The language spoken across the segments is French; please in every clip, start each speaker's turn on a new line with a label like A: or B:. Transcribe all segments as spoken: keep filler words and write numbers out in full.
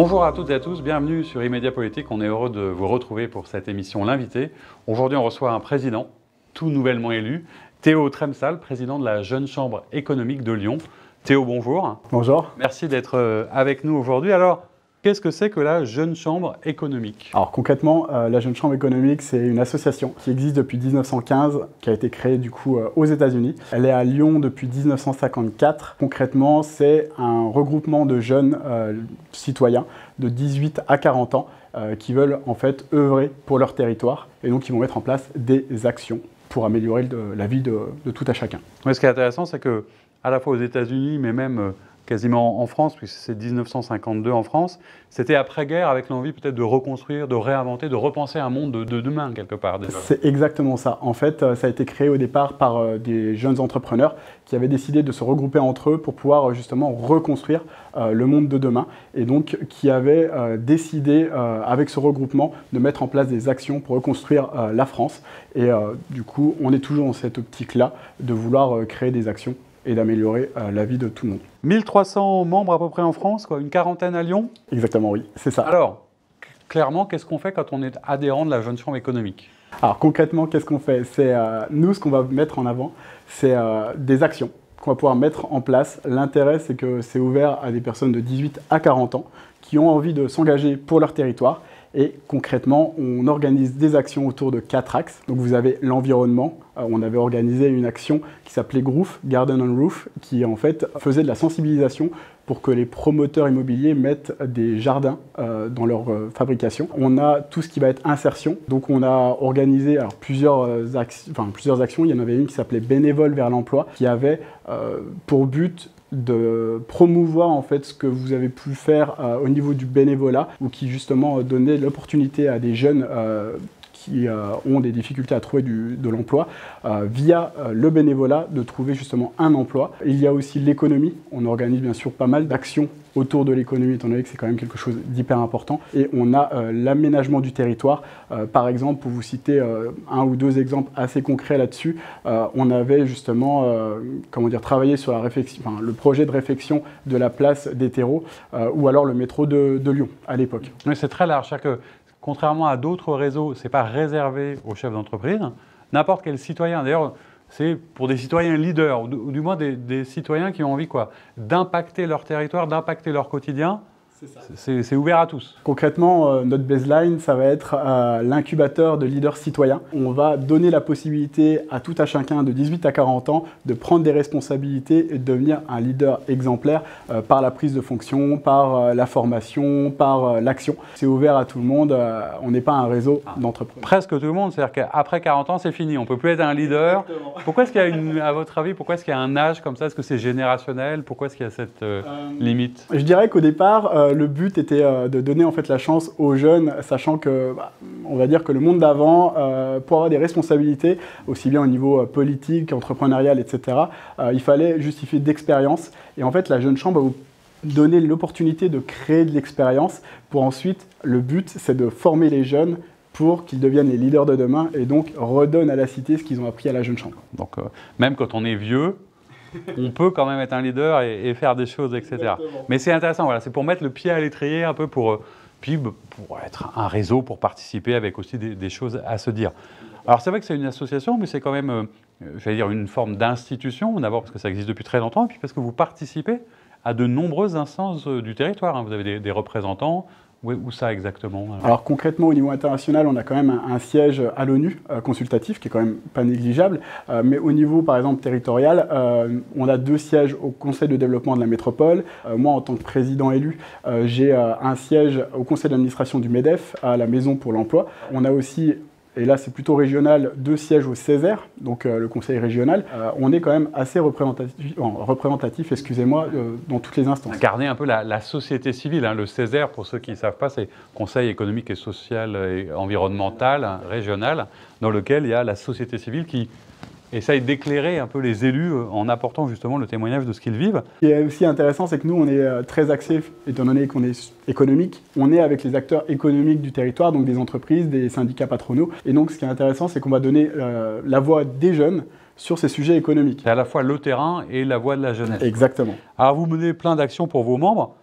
A: Bonjour à toutes et à tous, bienvenue sur Immédiat Politique. On est heureux de vous retrouver pour cette émission L'Invité. Aujourd'hui, on reçoit un président, tout nouvellement élu, Théo Tremsal, président de la Jeune Chambre économique de Lyon. Théo, bonjour.
B: Bonjour.
A: Merci d'être avec nous aujourd'hui. Alors, qu'est-ce que c'est que la Jeune Chambre économique?
B: Alors concrètement, euh, la Jeune Chambre économique, c'est une association qui existe depuis mille neuf cent quinze, qui a été créée du coup euh, aux États-Unis. Elle est à Lyon depuis mille neuf cent cinquante-quatre. Concrètement, c'est un regroupement de jeunes euh, citoyens de dix-huit à quarante ans euh, qui veulent en fait œuvrer pour leur territoire et donc qui vont mettre en place des actions pour améliorer le, la vie de, de tout à chacun.
A: Mais ce qui est intéressant, c'est que à la fois aux États-Unis, mais même euh, quasiment en France, puisque c'est mille neuf cent cinquante-deux en France, c'était après-guerre avec l'envie peut-être de reconstruire, de réinventer, de repenser un monde de, de demain quelque part déjà.
B: C'est exactement ça. En fait, ça a été créé au départ par euh, des jeunes entrepreneurs qui avaient décidé de se regrouper entre eux pour pouvoir euh, justement reconstruire euh, le monde de demain et donc qui avaient euh, décidé euh, avec ce regroupement de mettre en place des actions pour reconstruire euh, la France. Et euh, du coup, on est toujours dans cette optique-là de vouloir euh, créer des actions et d'améliorer euh, la vie de tout le monde.
A: mille trois cents membres à peu près en France, quoi, une quarantaine à Lyon?
B: Exactement, oui, c'est ça.
A: Alors, clairement, qu'est-ce qu'on fait quand on est adhérent de la Jeune Chambre économique?
B: Alors concrètement, qu'est-ce qu'on fait? C'est euh, nous, ce qu'on va mettre en avant, c'est euh, des actions qu'on va pouvoir mettre en place. L'intérêt, c'est que c'est ouvert à des personnes de dix-huit à quarante ans qui ont envie de s'engager pour leur territoire. Et concrètement, on organise des actions autour de quatre axes. Donc vous avez l'environnement. Euh, on avait organisé une action qui s'appelait Groof, Garden on Roof, qui en fait faisait de la sensibilisation pour que les promoteurs immobiliers mettent des jardins euh, dans leur euh, fabrication. On a tout ce qui va être insertion. Donc on a organisé alors, plusieurs, euh, ac enfin, plusieurs actions. Il y en avait une qui s'appelait Bénévole vers l'emploi, qui avait euh, pour but de promouvoir en fait ce que vous avez pu faire euh, au niveau du bénévolat ou qui justement euh, donnait l'opportunité à des jeunes euh, qui euh, ont des difficultés à trouver du, de l'emploi euh, via euh, le bénévolat de trouver justement un emploi. Il y a aussi l'économie. On organise bien sûr pas mal d'actions autour de l'économie, étant donné que c'est quand même quelque chose d'hyper important. Et on a euh, l'aménagement du territoire. Euh, par exemple, pour vous citer euh, un ou deux exemples assez concrets là-dessus, euh, on avait justement euh, comment dire, travaillé sur la réflexion, enfin, le projet de réfection de la place des terreaux euh, ou alors le métro de, de Lyon à l'époque.
A: Oui, c'est très large. C'est-à-dire que, contrairement à d'autres réseaux, ce n'est pas réservé aux chefs d'entreprise. N'importe quel citoyen, d'ailleurs, c'est pour des citoyens leaders, ou du, ou du moins des, des citoyens qui ont envie quoi, d'impacter leur territoire, d'impacter leur quotidien. C'est ouvert à tous.
B: Concrètement, euh, notre baseline, ça va être euh, l'incubateur de leaders citoyens. On va donner la possibilité à tout à chacun de dix-huit à quarante ans de prendre des responsabilités et de devenir un leader exemplaire euh, par la prise de fonction, par euh, la formation, par euh, l'action. C'est ouvert à tout le monde, euh, on n'est pas un réseau ah, d'entrepreneurs.
A: Presque tout le monde, c'est-à-dire qu'après quarante ans, c'est fini, on ne peut plus être un leader. Exactement. Pourquoi est-ce qu'il y a, une, à votre avis, pourquoi est-ce qu'il y a un âge comme ça? Est-ce que c'est générationnel? Pourquoi est-ce qu'il y a cette euh, euh, limite?
B: Je dirais qu'au départ, euh, le but était euh, de donner en fait la chance aux jeunes, sachant que, bah, on va dire que le monde d'avant, euh, pour avoir des responsabilités, aussi bien au niveau euh, politique, entrepreneurial, et cetera, euh, il fallait justifier d'expérience. Et en fait, la Jeune Chambre va vous donner l'opportunité de créer de l'expérience pour ensuite, le but, c'est de former les jeunes pour qu'ils deviennent les leaders de demain et donc redonnent à la cité ce qu'ils ont appris à la Jeune Chambre.
A: Donc, euh, même quand on est vieux, on peut quand même être un leader et, et faire des choses, et cetera. Exactement. Mais c'est intéressant, voilà, c'est pour mettre le pied à l'étrier un peu pour, puis pour être un réseau, pour participer avec aussi des, des choses à se dire. Alors c'est vrai que c'est une association, mais c'est quand même, euh, j'allais dire, une forme d'institution, d'abord parce que ça existe depuis très longtemps, et puis parce que vous participez à de nombreuses instances du territoire. Hein. Vous avez des, des représentants. Oui, où ça exactement?
B: Alors concrètement, au niveau international, on a quand même un, un siège à l'ONU euh, consultatif, qui est quand même pas négligeable. Euh, mais au niveau, par exemple, territorial, euh, on a deux sièges au Conseil de développement de la métropole. Euh, moi, en tant que président élu, euh, j'ai euh, un siège au Conseil d'administration du MEDEF, à la Maison pour l'Emploi. On a aussi, et là c'est plutôt régional, deux sièges au Césaire, donc euh, le conseil régional. Euh, on est quand même assez représentatif, oh, représentatif excusez-moi, euh, dans toutes les instances.
A: Incarner un peu la, la société civile. Hein. Le Césaire, pour ceux qui ne savent pas, c'est Conseil économique et social et environnemental, hein, régional, dans lequel il y a la société civile qui essaye d'éclairer un peu les élus en apportant justement le témoignage de ce qu'ils vivent.
B: Ce qui est aussi intéressant, c'est que nous, on est très axé, étant donné qu'on est économique, on est avec les acteurs économiques du territoire, donc des entreprises, des syndicats patronaux. Et donc, ce qui est intéressant, c'est qu'on va donner euh, la voix des jeunes sur ces sujets économiques.
A: C'est à la fois le terrain et la voix de la jeunesse.
B: Exactement.
A: Alors, vous menez plein d'actions pour vos membres.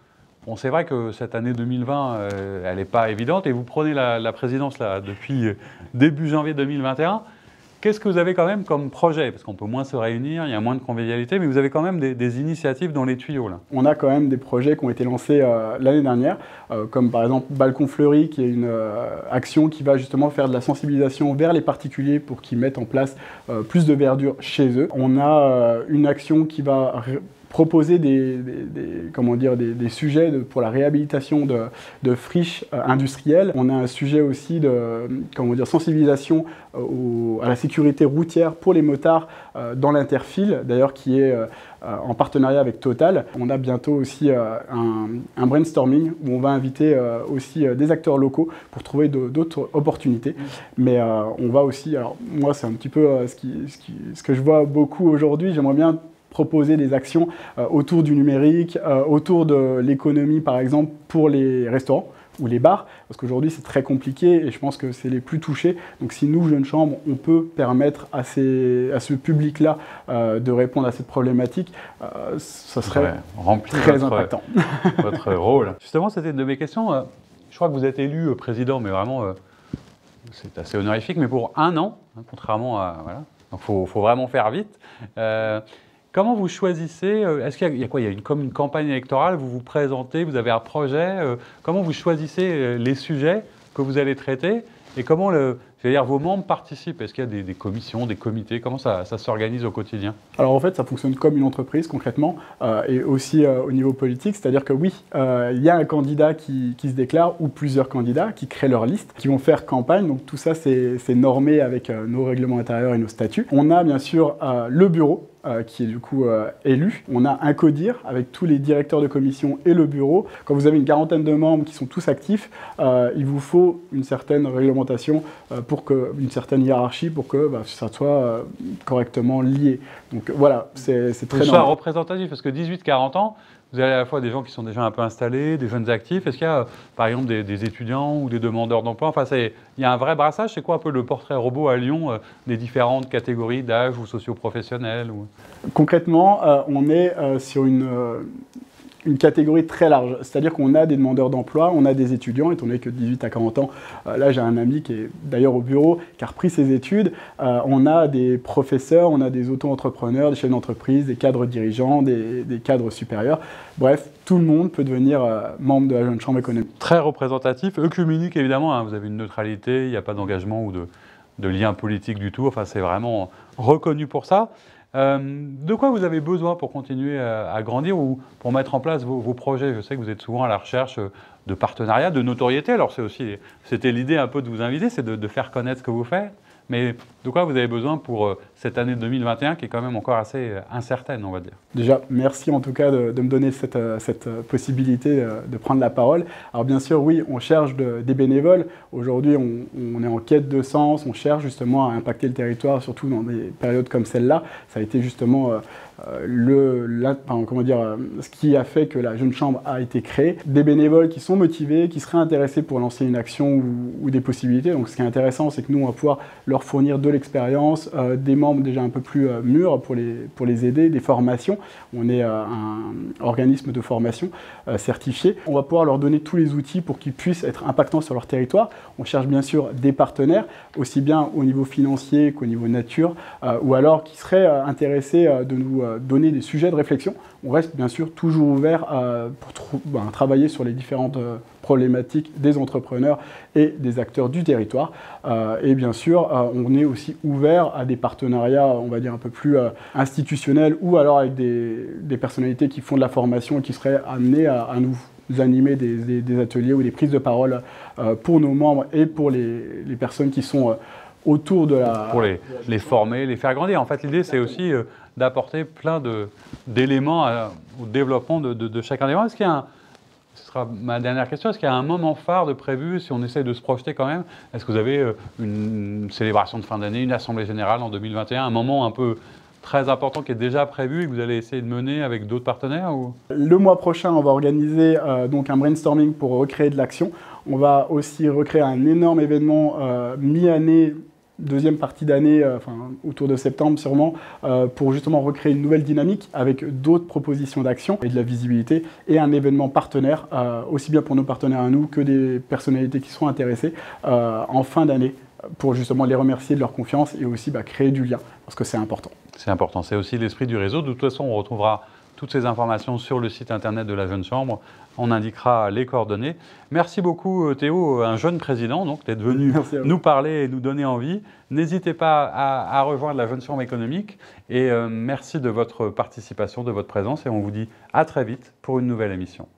A: Bon, c'est vrai que cette année deux mille vingt, euh, elle n'est pas évidente, et vous prenez la, la présidence là, depuis euh, début janvier deux mille vingt et un. Qu'est-ce que vous avez quand même comme projet? Parce qu'on peut moins se réunir, il y a moins de convivialité, mais vous avez quand même des, des initiatives dans les tuyaux, là.
B: On a quand même des projets qui ont été lancés euh, l'année dernière, euh, comme par exemple Balcon Fleuri, qui est une euh, action qui va justement faire de la sensibilisation vers les particuliers pour qu'ils mettent en place euh, plus de verdure chez eux. On a euh, une action qui va proposer des, des, des, comment dire, des, des sujets de, pour la réhabilitation de, de friches euh, industrielles. On a un sujet aussi de comment dire, sensibilisation euh, au, à la sécurité routière pour les motards euh, dans l'interfile, d'ailleurs qui est euh, en partenariat avec Total. On a bientôt aussi euh, un, un brainstorming où on va inviter euh, aussi euh, des acteurs locaux pour trouver d'autres opportunités. Mais euh, on va aussi, alors moi c'est un petit peu euh, ce, qui, ce, qui, ce que je vois beaucoup aujourd'hui, j'aimerais bien proposer des actions euh, autour du numérique, euh, autour de l'économie par exemple pour les restaurants ou les bars, parce qu'aujourd'hui c'est très compliqué et je pense que c'est les plus touchés. Donc si nous, Jeunes Chambres, on peut permettre à, ces, à ce public-là euh, de répondre à cette problématique, euh, ça serait ouais, très
A: votre,
B: impactant.
A: Votre rôle. Justement, c'était une de mes questions. Je crois que vous êtes élu président, mais vraiment, euh, c'est assez honorifique, mais pour un an, hein, contrairement à... Voilà. Donc il faut, faut vraiment faire vite. Euh, Comment vous choisissez? Est-ce qu'il y, y a quoi? Il y a une, comme une campagne électorale, vous vous présentez, vous avez un projet. Euh, comment vous choisissez les sujets que vous allez traiter? Et comment le, c'est-à-dire vos membres participent? Est-ce qu'il y a des, des commissions, des comités? Comment ça, ça s'organise au quotidien?
B: Alors en fait, ça fonctionne comme une entreprise concrètement, euh, et aussi euh, au niveau politique. C'est-à-dire que oui, euh, il y a un candidat qui, qui se déclare, ou plusieurs candidats qui créent leur liste, qui vont faire campagne. Donc tout ça, c'est normé avec euh, nos règlements intérieurs et nos statuts. On a bien sûr euh, le bureau, Euh, qui est du coup euh, élu. On a un CODIR avec tous les directeurs de commission et le bureau. Quand vous avez une quarantaine de membres qui sont tous actifs, euh, il vous faut une certaine réglementation, euh, pour que, une certaine hiérarchie pour que bah, ça soit euh, correctement lié. Donc voilà, c'est très normal.
A: C'est représentatif, parce que dix-huit à quarante ans, vous avez à la fois des gens qui sont déjà un peu installés, des jeunes actifs. Est-ce qu'il y a, par exemple, des, des étudiants ou des demandeurs d'emploi? Enfin, il y a un vrai brassage. C'est quoi un peu le portrait robot à Lyon euh, des différentes catégories d'âge ou socio-professionnels ou...
B: Concrètement, euh, on est euh, sur une... Euh, une catégorie très large, c'est-à-dire qu'on a des demandeurs d'emploi, on a des étudiants, étant donné que dix-huit à quarante ans, euh, là j'ai un ami qui est d'ailleurs au bureau, qui a repris ses études, euh, on a des professeurs, on a des auto-entrepreneurs, des chefs d'entreprise, des cadres dirigeants, des, des cadres supérieurs, bref, tout le monde peut devenir euh, membre de la Jeune Chambre économique.
A: Très représentatif, œcuménique évidemment, hein, vous avez une neutralité, il n'y a pas d'engagement ou de, de lien politique du tout, enfin c'est vraiment reconnu pour ça. Euh, de quoi vous avez besoin pour continuer à, à grandir ou pour mettre en place vos, vos projets? Je sais que vous êtes souvent à la recherche de partenariats, de notoriété. Alors c'est aussi, c'était l'idée un peu de vous inviter, c'est de, de faire connaître ce que vous faites. Mais de quoi vous avez besoin pour euh, cette année deux mille vingt et un qui est quand même encore assez euh, incertaine, on va dire?
B: Déjà, merci en tout cas de, de me donner cette, euh, cette possibilité de, de prendre la parole. Alors bien sûr, oui, on cherche de, des bénévoles. Aujourd'hui, on, on est en quête de sens, on cherche justement à impacter le territoire, surtout dans des périodes comme celle-là. Ça a été justement euh, le, la, enfin, comment dire, euh, ce qui a fait que la Jeune Chambre a été créée. Des bénévoles qui sont motivés, qui seraient intéressés pour lancer une action ou, ou des possibilités. Donc ce qui est intéressant, c'est que nous, on va pouvoir leur fournir de l'expérience, euh, des membres déjà un peu plus euh, mûrs pour les, pour les aider, des formations. On est euh, un organisme de formation euh, certifié. On va pouvoir leur donner tous les outils pour qu'ils puissent être impactants sur leur territoire. On cherche bien sûr des partenaires, aussi bien au niveau financier qu'au niveau nature, euh, ou alors qui seraient euh, intéressés euh, de nous euh, donner des sujets de réflexion. On reste bien sûr toujours ouvert euh, pour ben, travailler sur les différentes euh, problématiques des entrepreneurs et des acteurs du territoire. Euh, et bien sûr, euh, on est aussi ouvert à des partenariats, on va dire, un peu plus euh, institutionnels ou alors avec des, des personnalités qui font de la formation et qui seraient amenées à, à nous animer des, des, des ateliers ou des prises de parole euh, pour nos membres et pour les, les personnes qui sont euh, autour de la...
A: Pour les, les former, les faire grandir. En fait, l'idée, c'est aussi euh, d'apporter plein d'éléments au développement de, de, de chacun des membres. Est-ce qu'il y a un... Ce sera ma dernière question. Est-ce qu'il y a un moment phare de prévu, si on essaie de se projeter quand même? Est-ce que vous avez une célébration de fin d'année, une assemblée générale en deux mille vingt et un, un moment un peu très important qui est déjà prévu et que vous allez essayer de mener avec d'autres partenaires ou...
B: Le mois prochain, on va organiser euh, donc un brainstorming pour recréer de l'action. On va aussi recréer un énorme événement euh, mi-année deuxième partie d'année, euh, enfin, autour de septembre sûrement, euh, pour justement recréer une nouvelle dynamique avec d'autres propositions d'action et de la visibilité et un événement partenaire, euh, aussi bien pour nos partenaires à nous que des personnalités qui sont intéressées euh, en fin d'année pour justement les remercier de leur confiance et aussi bah, créer du lien parce que c'est important.
A: C'est important, c'est aussi l'esprit du réseau. De toute façon, on retrouvera toutes ces informations sur le site internet de la Jeune Chambre. On indiquera les coordonnées. Merci beaucoup Théo, un jeune président, donc d'être venu nous parler et nous donner envie. N'hésitez pas à, à rejoindre la Jeune Chambre économique et euh, merci de votre participation, de votre présence et on vous dit à très vite pour une nouvelle émission.